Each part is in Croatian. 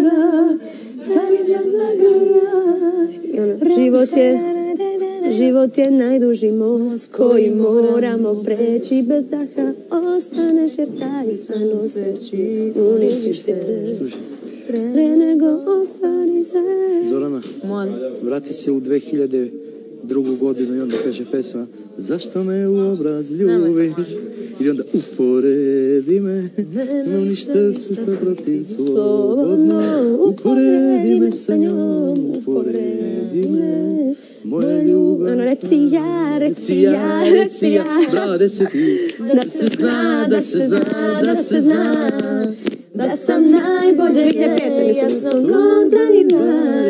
Život je najduži most koji moramo preći bez daha. Ostaneš jer taj san osveći, uništiš se pre nego ostvari se. Zorana, vrati se u 2002. godinu i onda kaže pesma zašto me u obraz ljubiš i onda uporedi me, uništa se protiv slobodno, uporedi me sa njom, uporedi me. Moja ljubav, reci ja, bravo, reci ti, da se zna, da sam najbolje jasno kontanina,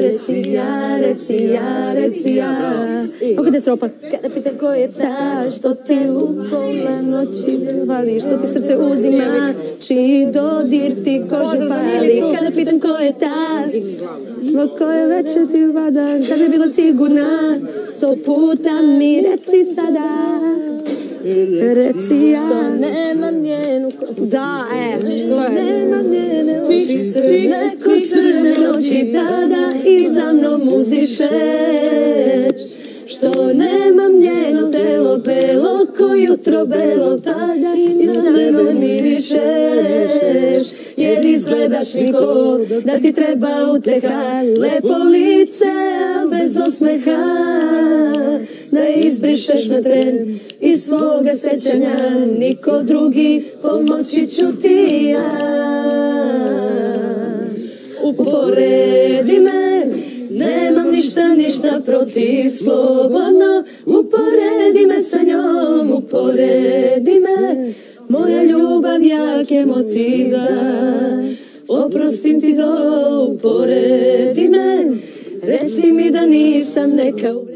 reci ja. Kako ide strofa? Kada pitam ko je ta, što ti u pola noći vali, što ti srce uzima, čiji dodir ti kožu pali. Kada pitam ko je ta, zbog koje večer ti vada, kad bi bila sigurna, 100 puta mi reci sada. Reci ja, što nemam njenu kosu, da, što nemam njene oči crne, ko crne noći tada i za mnom uzdišeš, što nemam njeno telo belo, ko jutro belo tada i za mnom mirišeš, jer izgledaš niko da ti treba uteha, lepo lice, a bez osmeha, da izbrišeš na tren iz svoga sećanja, niko drugi pomoći ću ti ja. Uporedi me, nemam ništa protiv, slobodno, uporedi me sa njom, uporedi me, moja ljubav jak je motiva, oprostim ti to, uporedi me, reci mi da nisam neka